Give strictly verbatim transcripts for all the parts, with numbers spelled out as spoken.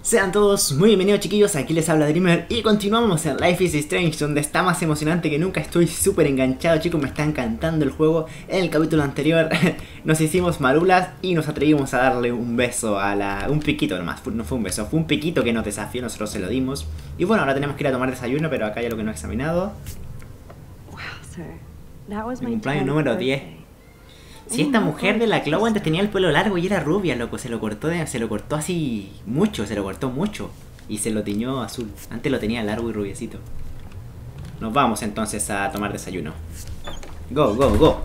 Sean todos muy bienvenidos, chiquillos, aquí les habla Dreamer y continuamos en Life is Strange, donde está más emocionante que nunca. Estoy súper enganchado, chicos, me está encantando el juego. En el capítulo anterior nos hicimos marulas y nos atrevimos a darle un beso a la... un piquito nomás, no fue un beso, fue un piquito que nos desafió, nosotros se lo dimos. Y bueno, ahora tenemos que ir a tomar desayuno, pero acá hay algo que no he examinado. Mi cumpleaños número diez. Si esta mujer de la Chloe antes tenía el pelo largo y era rubia, loco, se lo cortó de, se lo cortó así mucho, se lo cortó mucho y se lo tiñó azul. Antes lo tenía largo y rubiecito. Nos vamos entonces a tomar desayuno. Go, go, go.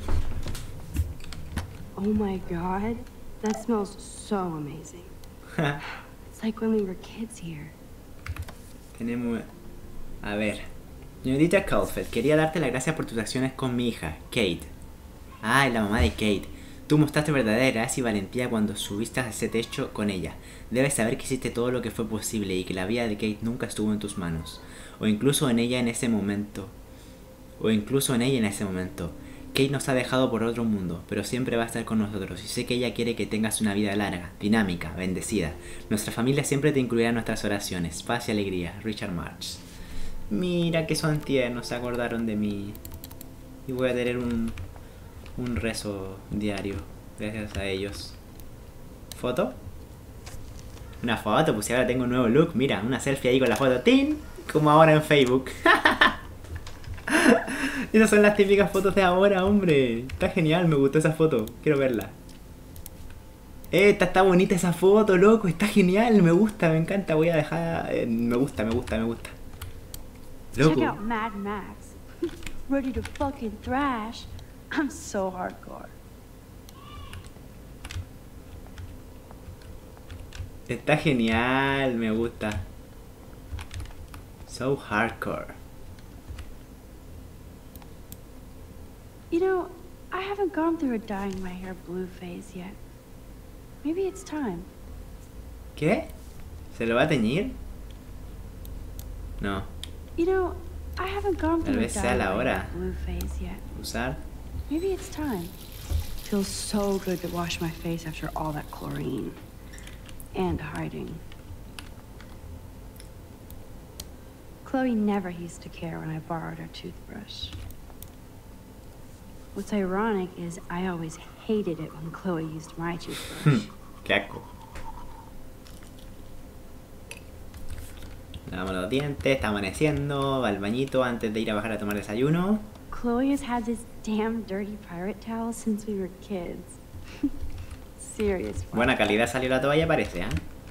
Oh my god, that smells so amazing. It's like when we were kids here. Tenemos... A ver. Señorita Caulfield, quería darte las gracias por tus acciones con mi hija, Kate. Ah, es la mamá de Kate. Tú mostraste verdadera gracia y valentía cuando subiste a ese techo con ella. Debes saber que hiciste todo lo que fue posible y que la vida de Kate nunca estuvo en tus manos. O incluso en ella en ese momento. O incluso en ella en ese momento. Kate nos ha dejado por otro mundo, pero siempre va a estar con nosotros. Y sé que ella quiere que tengas una vida larga, dinámica, bendecida. Nuestra familia siempre te incluirá en nuestras oraciones. Paz y alegría. Richard Marx. Mira que son tiernos, se acordaron de mí. Y voy a tener un... un rezo diario gracias a ellos. ¿Foto? Una foto, pues si ahora tengo un nuevo look. Mira, una selfie ahí con la foto. ¡Tin! Como ahora en Facebook. Esas son las típicas fotos de ahora, hombre. Está genial, me gustó esa foto. Quiero verla. Eh, está, está bonita esa foto, loco. Está genial, me gusta, me encanta. Voy a dejar... Eh, me gusta, me gusta, me gusta. Loco. Check out Mad Max. Ready to fucking thrash. I'm so hardcore. Está genial, me gusta. So hardcore. You know, I haven't gone through a dyeing my hair blue phase yet. Maybe it's time. ¿Qué? ¿Se lo va a teñir? No. You know, I haven't gone Tal through a vez sea dyeing la my hora. hair blue phase yet. Usar. Maybe it's time. Feels so good to wash my face after all that chlorine. And hiding. Chloe never used to care when I borrowed her toothbrush. What's ironic is I always hated it when Chloe used my toothbrush. Qué asco. Lavamos los dientes, está amaneciendo, va al bañito antes de ir a bajar a tomar desayuno. Chloe has had this damn dirty pirate towel since we were kids. Serious. Buena calidad salió la toalla, parece, ¿eh?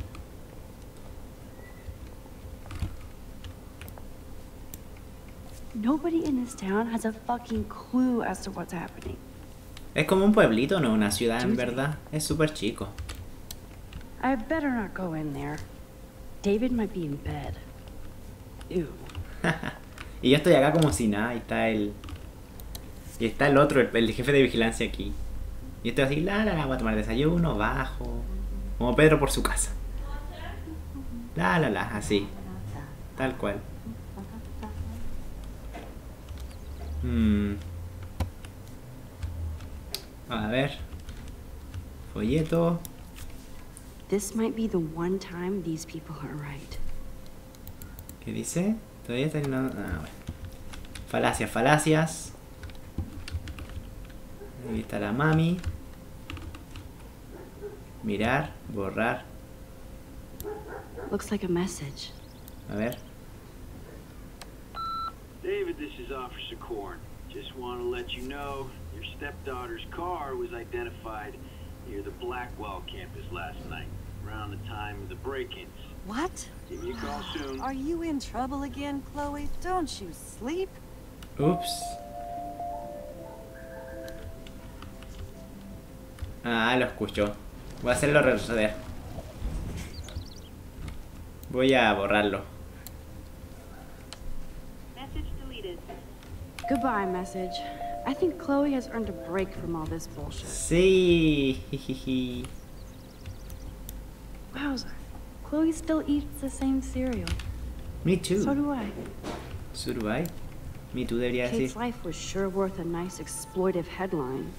Nobody in this town has a fucking clue as to what's happening. Es como un pueblito, no una ciudad en verdad. Es súper chico. I better not go in there. David might be in bed. Ew. Y yo estoy acá como si nada, y está el... Y está el otro, el, el jefe de vigilancia aquí. Y estoy así, la, la, la, voy a tomar desayuno, bajo. Como Pedro por su casa. La, la, la, así. Tal cual. Hmm. A ver. Folleto. This might be the one time these people are right. ¿Qué dice? Todavía está en... Ah, bueno. Falacias, falacias. Ahí está la mami. Mirar, borrar. Looks like a message. A ver. David, this is Officer Korn. Just want to let you know your stepdaughter's car was identified near the Blackwell campus last night, around the time of the break-ins. What? Give me a call soon. Are you in trouble again, Chloe? Don't you sleep? Ups. Ah, lo escucho. Voy a hacerlo retroceder. Voy a borrarlo. Message deleted. Goodbye, message. I think Chloe has earned a break from all this bullshit. Sí. Jijiji. Wowza. Chloe still eats the same cereal. Me too. So do I. So do I. Me too debería Kate's decir. life was sure worth a nice exploitive headline.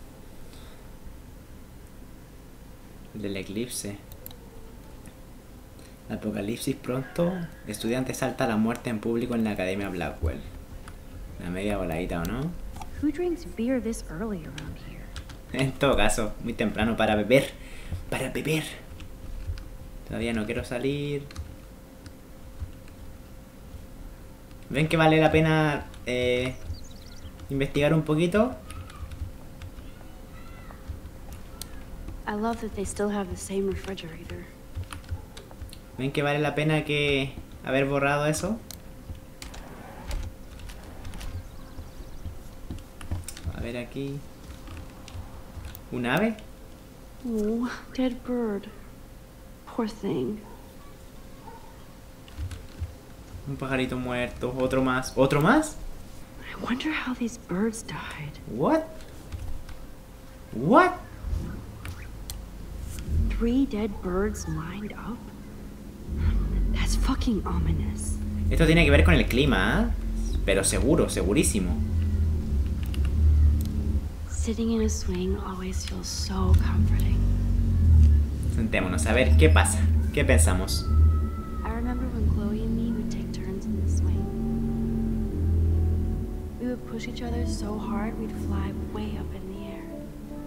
Del eclipse. Apocalipsis pronto. Estudiante salta a la muerte en público en la Academia Blackwell. La media voladita, ¿o no? Who drinks beer this early around here? En todo caso, muy temprano para beber. Para beber. Todavía no quiero salir. ¿Ven que vale la pena eh, investigar un poquito? I love that they still have the same refrigerator. ¿Ven que vale la pena que haber borrado eso? A ver aquí. ¿Un ave? Oh, dead bird. Poor thing. Un pajarito muerto. Otro más. ¿Otro más? I wonder how these birds died. What? What? Three dead birds lined up? That's fucking ominous. Esto tiene que ver con el clima, ¿eh? Pero seguro, segurísimo. Sitting in a swing always feels so comforting. Sentémonos a ver qué pasa. ¿Qué pensamos? I remember when Chloe and me would take turns in the swing. We would push each other so hard we'd fly way up in the air.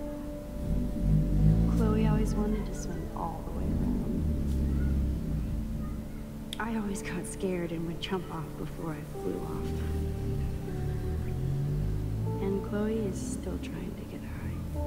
Chloe always wanted to swing all the way around. I always got scared and would jump off before I flew off. And Chloe is still trying to get high.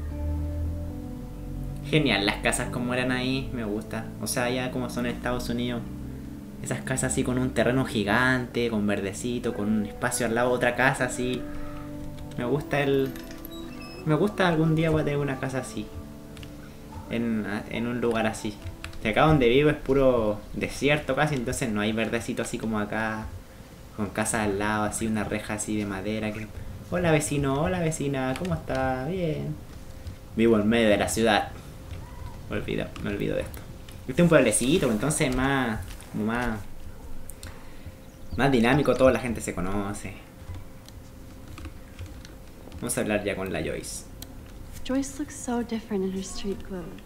Genial, las casas como eran ahí, me gusta. O sea, ya como son en Estados Unidos. Esas casas así con un terreno gigante, con verdecito, con un espacio al lado de otra casa así. Me gusta el... Me gusta algún día voy a tener una casa así. En, en un lugar así. De acá donde vivo es puro desierto casi, entonces no hay verdecito así como acá. Con casas al lado, así una reja así de madera que... Hola vecino, hola vecina, ¿cómo está? Bien. Vivo en medio de la ciudad. Me olvido, me olvido de esto. Este es un pueblecito, entonces más... Más... Más dinámico, toda la gente se conoce. Vamos a hablar ya con la Joyce. Joyce looks so different in her street clothes.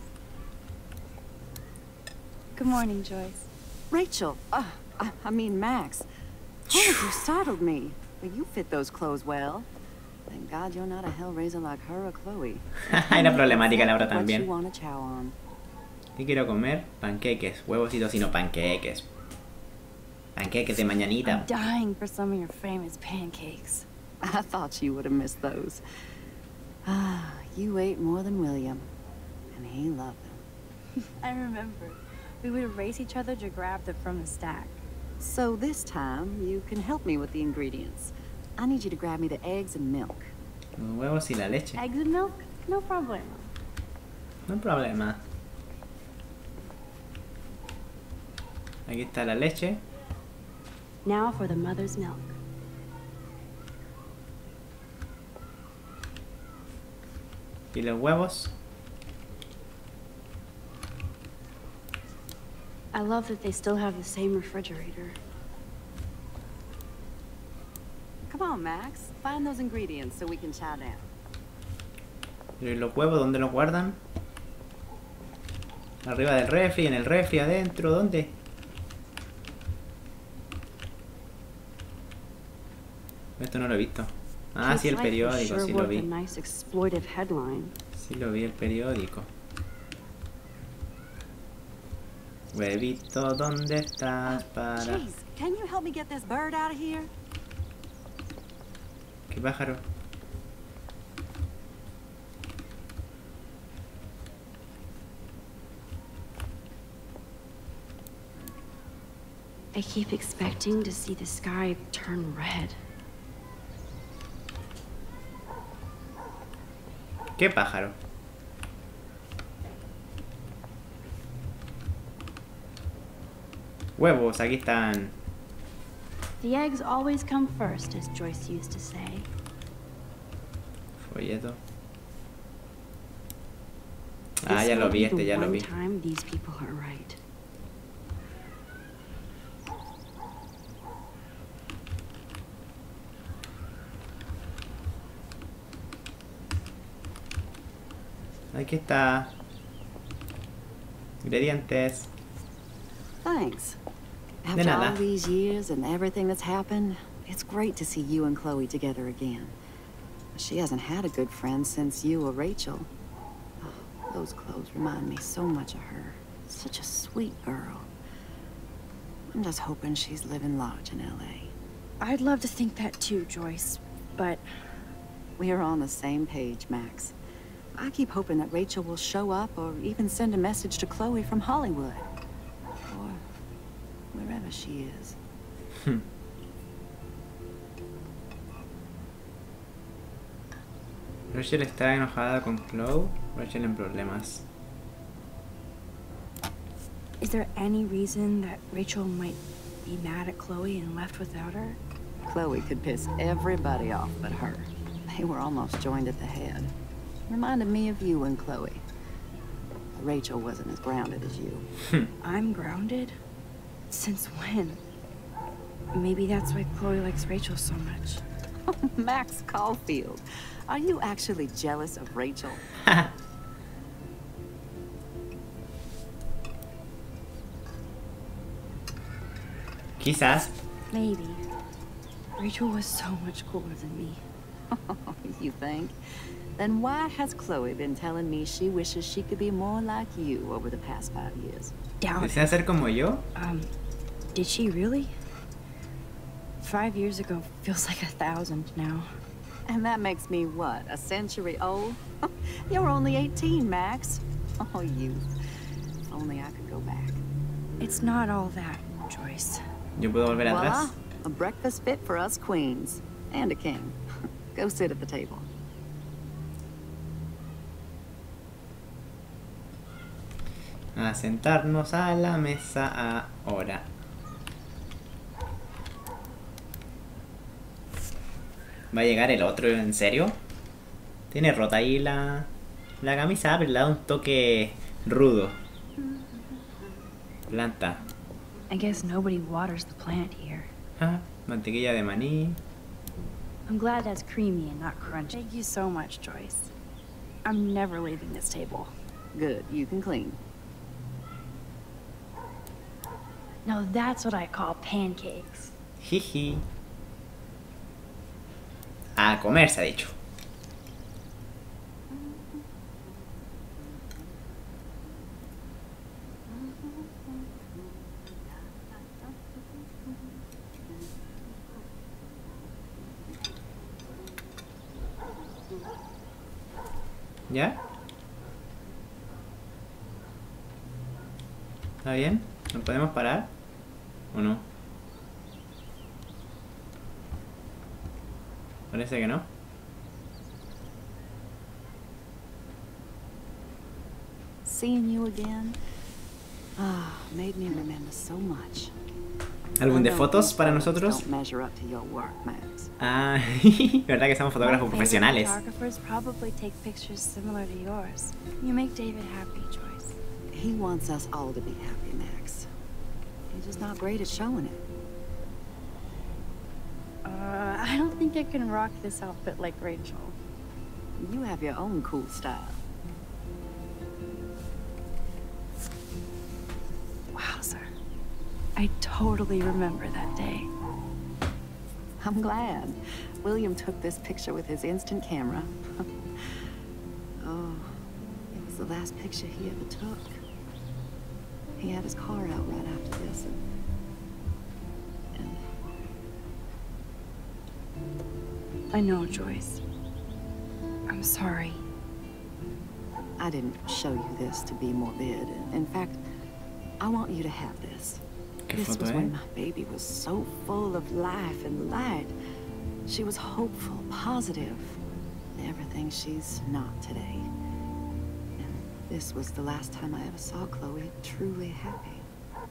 Good morning, Joyce. Rachel, uh, I, I mean Max. Oh, you startled me. But you fit those clothes well. Thank God you're not a hellraiser like her or Chloe. Era problemática la hora What you también. wanna chow on. ¿Qué quiero comer? Panqueques, huevos y tocino, panqueques. Panqueques de mañanita. I'm dying for some of your famous pancakes. I thought you would have missed those. Ah, you ate more than William. And he loved them. I remember. We would race each other to grab them from the stack. So this time, you can help me with the ingredients. I need you to grab me the eggs and milk. Los huevos y la leche. Eggs and milk? No problem. No hay problema. Aquí está la leche. Now for the mother's milk. Y los huevos. I love that they still have the same refrigerator. Come on, Max. Find those ingredients so we can chow down. ¿Y los huevos dónde los guardan? Arriba del refri, en el refri, adentro, ¿dónde? Esto no lo he visto. Ah, sí, el periódico, sí lo vi. Sí lo vi, el periódico. Huevito, ¿dónde estás para...? Jeez, can you help me get this bird out of here? ¿Qué pájaro? I keep expecting to see the sky turn red. ¿Qué pájaro? Huevos, aquí están. The eggs always come first, as Joyce used to say. Folleto. Ah, ya lo vi, este ya lo vi. Time these people are right. Aquí está. Ingredientes. Thanks. De After nada. all these years and everything that's happened, it's great to see you and Chloe together again. She hasn't had a good friend since you or Rachel. Oh, those clothes remind me so much of her. Such a sweet girl. I'm just hoping she's living large in L A. I'd love to think that too, Joyce, but We're on the same page, Max. I keep hoping that Rachel will show up or even send a message to Chloe from Hollywood. Or wherever she is. Rachel está enojada con Chloe. Rachel en problemas. is there any reason that Rachel might be mad at Chloe and left without her? Chloe could piss everybody off but her. They were almost joined at the head. Reminded me of you and Chloe. Rachel wasn't as grounded as you. I'm grounded? Since when? Maybe that's why Chloe likes Rachel so much. Max Caulfield, are you actually jealous of Rachel? Quizás. Maybe. Rachel was so much cooler than me. You think? Then why has Chloe been telling me she wishes she could be more like you over the past five years? Doubt it. ¿Desea ser como yo? Um, did she really? Five years ago feels like a thousand now. And that makes me what, a century old? You're only eighteen, Max. Oh, you. If only I could go back. It's not all that, Joyce. Yo puedo volver Voila, atrás. a breakfast fit for us queens. And a king. Go sit at the table. A sentarnos a la mesa ahora. ¿Va a llegar el otro? ¿En serio? Tiene rota ahí la, la camisa, pero le da un toque rudo. Planta. I guess nobody waters the plant here. Ah, mantequilla de maní. I'm glad that's creamy and not crunchy. Thank you so much, Joyce. I'm never leaving this table. Good, you can clean. Now that's what I call pancakes. Jiji. A comer se ha dicho. ¿Ya? ¿Está bien? ¿Nos podemos parar? ¿O no? Parece que no. Seeing you again, ah, made me remember so much. ¿Álbum de fotos para nosotros? Don't measure up to your work, Max. Ah, verdad que somos fotógrafos My favorite profesionales. photographers probably take pictures similar to yours. You make David happy, Joyce. He wants us all to be happy, Max. He's just not great at showing it. Uh, I don't think I can rock this outfit like Rachel. You have your own cool style. Wowzer. I totally remember that day. I'm glad. William took this picture with his instant camera. Oh, it was the last picture he ever took. He had his car out right after this, and... and... I know, Joyce. I'm sorry. I didn't show you this to be morbid. In fact, I want you to have this. ¿Qué This foto, was eh? when my baby was so full of life and light. She was hopeful, positive. Everything she's not today. And this was the last time I ever saw Chloe truly happy.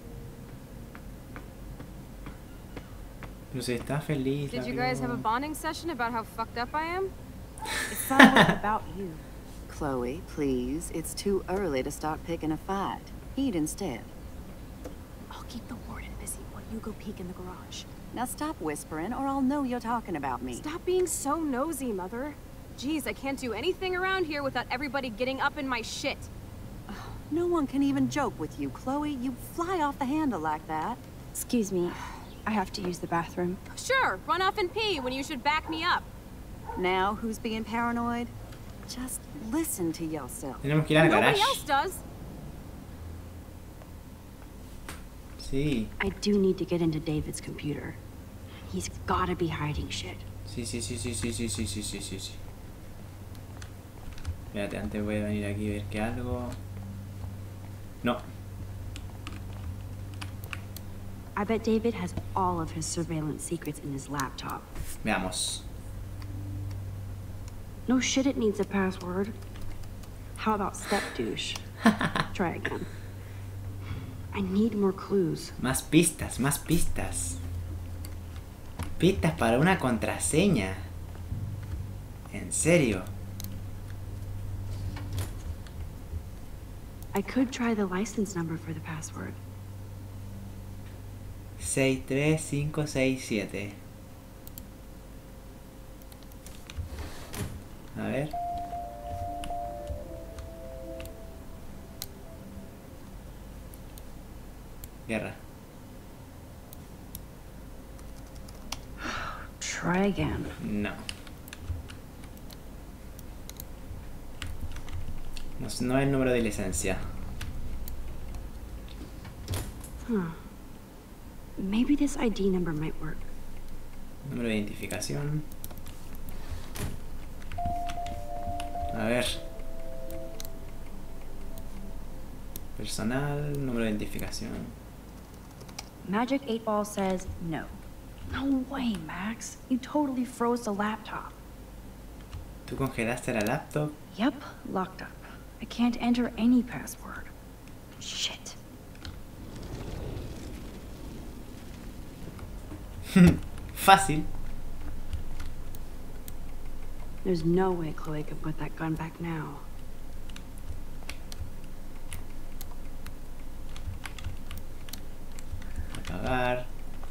Pero si está feliz. Did la you guys have a vio. bonding session about how fucked up I am? It's not always about you. Chloe, please. It's too early to start picking a fight. Eat instead. I'll keep the warden busy while you go peek in the garage. Now stop whispering, or I'll know you're talking about me. Stop being so nosy, Mother. Jeez, I can't do anything around here without everybody getting up in my shit. No one can even joke with you, Chloe. You fly off the handle like that. Excuse me. I have to use the bathroom. Sure, run off and pee when you should back me up. Now who's being paranoid? Just listen to yourself. Tenemos que ir al Nobody garage. else does. Sí, I do need to get into David's computer. He's gotta be hiding shit. sí, sí, sí, sí, sí, sí, sí, sí, sí, sí, sí. Espérate, antes voy a venir aquí a ver que algo. No. I bet David has all of his surveillance secrets in his laptop. Veamos. No shit, it needs a password. How about step douche? Try again. I need more clues. Más pistas, más pistas. Pistas para una contraseña. ¿En serio? I could try the license number for the password. seis tres cinco seis siete. A ver. Guerra. Try again. No. No, no es el número de licencia. Huh. Maybe this I D number might work. Número de identificación. A ver. Personal, número de identificación. Magic eight Ball says no. No way, Max. You totally froze the laptop. ¿Tú congelaste la laptop? Yep, locked up. I can't enter any password. Shit. Fácil. There's no way Chloe can put that gun back now. Apagar.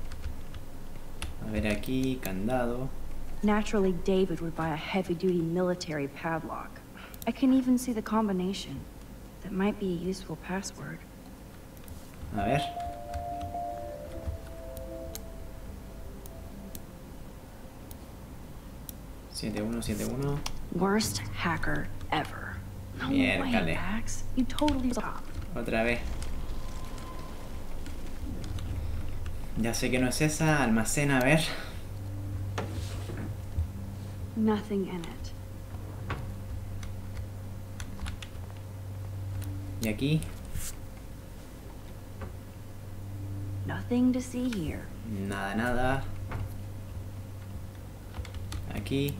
A ver aquí, candado. Naturally, David would buy a heavy-duty military padlock. I can even see the combination. That might be a useful password. A ver. siete uno siete uno. Worst hacker ever. No way, Miércale. Max. You totally stop. Otra vez. Ya sé que no es esa. Almacena, a ver. Nothing in it. Y aquí. Nothing to see here. Nada, nada. Aquí.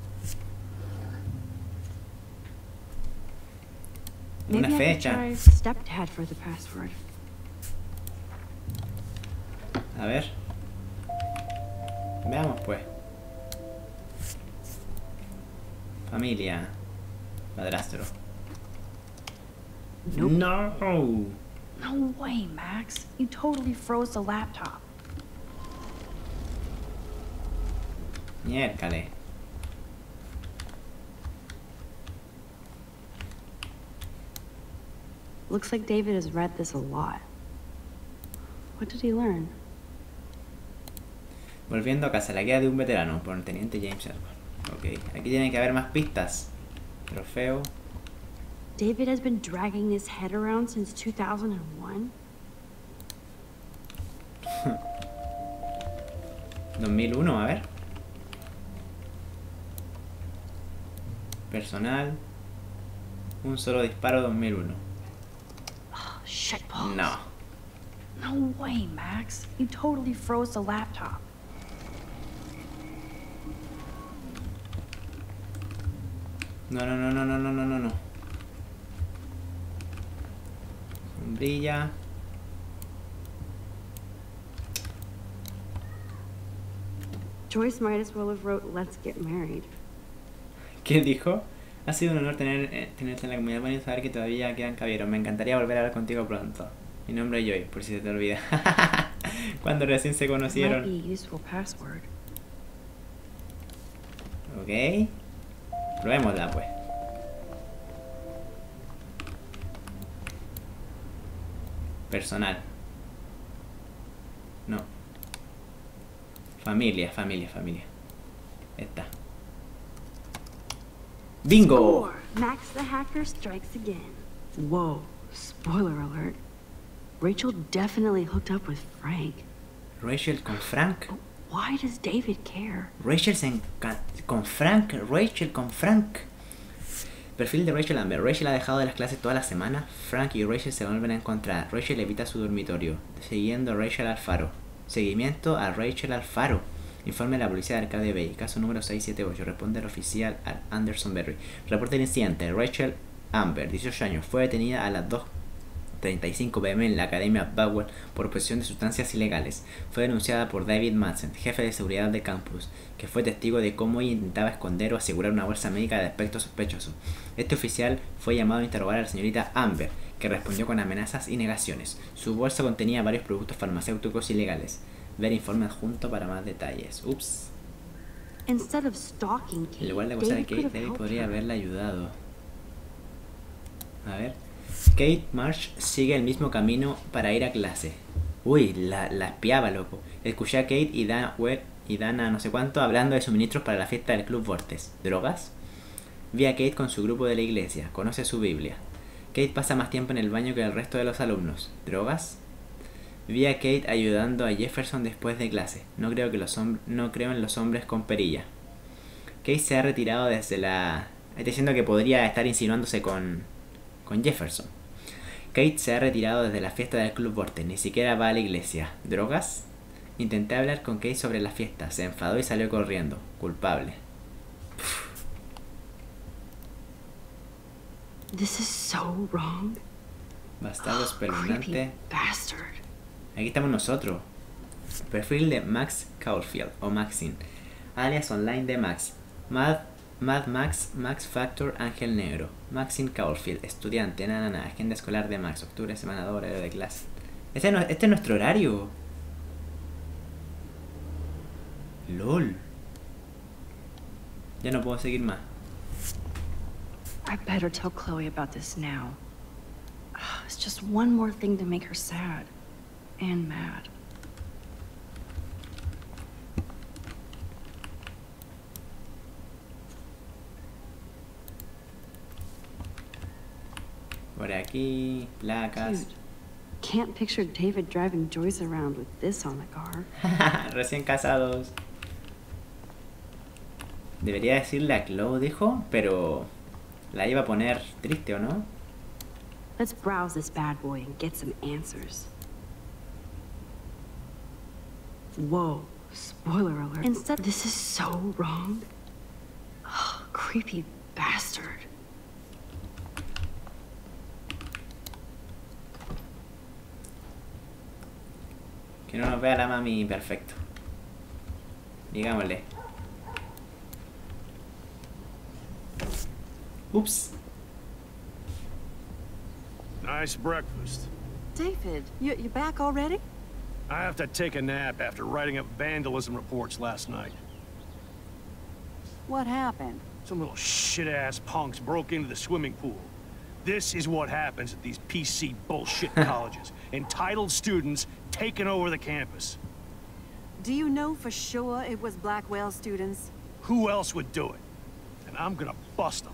Maybe Una I could fecha. try stepdad for the password. A ver. Veamos pues. Familia. Madrastro. Nope. No. No way, Max. You totally froze the laptop. Miércale. Looks like David has read this a lot. What did he learn? Volviendo a casa, la guía de un veterano por el teniente James Edward. Ok, aquí tiene que haber más pistas. Trofeo. David has been dragging his head around since two thousand one? dos mil uno, a ver. Personal. Un solo disparo dos mil uno. Oh, shit balls. No. No way, Max. You totally froze the laptop. No, no, no, no, no, no, no, no, no. Sombrilla. Joyce might as well have wrote "Let's get married." ¿Qué dijo? Ha sido un honor tener, eh, tenerte en la comunidad. Bueno, saber que todavía quedan caballeros. Me encantaría volver a hablar contigo pronto. Mi nombre es Joy, por si se te olvida. Cuando recién se Might conocieron. be a useful password. Ok. Probémosla pues. Personal. No. Familia, familia, familia. Esta. ¡Bingo! Score. Max the hacker strikes again. Whoa, spoiler alert. Rachel definitely hooked up with Frank. Rachel con Frank. Why does David care? Rachel se enca- con Frank. Rachel con Frank. Perfil de Rachel Amber. Rachel ha dejado de las clases toda la semana. Frank y Rachel se vuelven a encontrar. Rachel evita su dormitorio. Siguiendo a Rachel al faro. Seguimiento a Rachel al faro. Informe de la policía de Arcadia Bay. Caso número seiscientos setenta y ocho. Responde el oficial Anderson Berry. Reporte del incidente. Rachel Amber, dieciocho años, fue detenida a las dos treinta y cinco pm en la Academia Bowell por posesión de sustancias ilegales. Fue denunciada por David Madsen, jefe de seguridad del campus, que fue testigo de cómo ella intentaba esconder o asegurar una bolsa médica de aspecto sospechoso. Este oficial fue llamado a interrogar a la señorita Amber, que respondió con amenazas y negaciones. Su bolsa contenía varios productos farmacéuticos ilegales. Ver informe adjunto para más detalles. Ups. Instead of stalking Kate, En lugar de acusar a David Kate, could have David helped podría her. haberla ayudado. A ver. Kate Marsh sigue el mismo camino para ir a clase. Uy, la, la espiaba, loco. Escuché a Kate y Dana Webb y Dana no sé cuánto hablando de suministros para la fiesta del Club Vortex. ¿Drogas? Vi a Kate con su grupo de la iglesia. Conoce su Biblia. Kate pasa más tiempo en el baño que el resto de los alumnos. ¿Drogas? Vi a Kate ayudando a Jefferson después de clase. No creo que los hombres, no creo en los hombres con perilla. Kate se ha retirado desde la... Está diciendo que podría estar insinuándose con, con Jefferson. Kate se ha retirado desde la fiesta del Club Vortex. Ni siquiera va a la iglesia. ¿Drogas? Intenté hablar con Kate sobre la fiesta. Se enfadó y salió corriendo. Culpable. This is so wrong. Bastardo espeluznante. Creepy bastard. Aquí estamos nosotros. Perfil de Max Caulfield o Maxine. Alias online de Max. Mad, Mad Max, Max Factor, Ángel Negro. Maxine Caulfield, estudiante, nana, nana, agenda escolar de Max. Octubre, semana dos, horario de clase. Este, no, este es nuestro horario. LOL. Ya no puedo seguir más. I better tell Chloe about this now. It's just one more thing to make her sad. And mad. Por aquí, placas. Dude, can't picture David driving Joyce around with this on the car. Recién casados. Debería decirle a Chloe, dijo, pero la iba a poner triste, ¿o no? Let's browse this bad boy and get some answers. Whoa, spoiler alert. Instead, this is so wrong. Oh, creepy bastard. Que no nos vea la mami, perfecto. Digámosle. Ups. Nice breakfast. David, you, you back already? I have to take a nap after writing up vandalism reports last night. What happened? Some little shit-ass punks broke into the swimming pool. This is what happens at these P C bullshit colleges. Entitled students taking over the campus. Do you know for sure it was Blackwell students? Who else would do it? And I'm gonna bust them.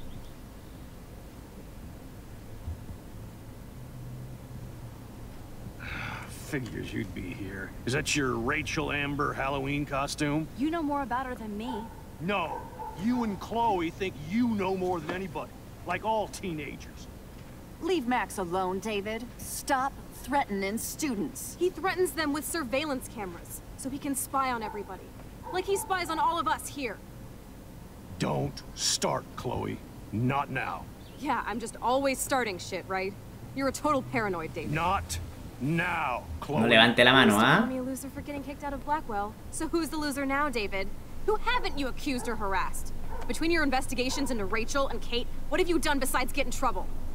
Figures you'd be here. Is that your Rachel Amber Halloween costume? You know more about her than me. No. You and Chloe think you know more than anybody. Like all teenagers. Leave Max alone, David. Stop threatening students. He threatens them with surveillance cameras, so he can spy on everybody. Like he spies on all of us here. Don't start, Chloe. Not now. Yeah, I'm just always starting shit, right? You're a total paranoid, David. Not now, Chloe. No levante la mano, You used to ¿ah? call me a loser for getting kicked out of Blackwell. So who's the loser now, David? Who haven't you accused or harassed? Between your investigations into Rachel and Kate, what have you done besides get in trouble?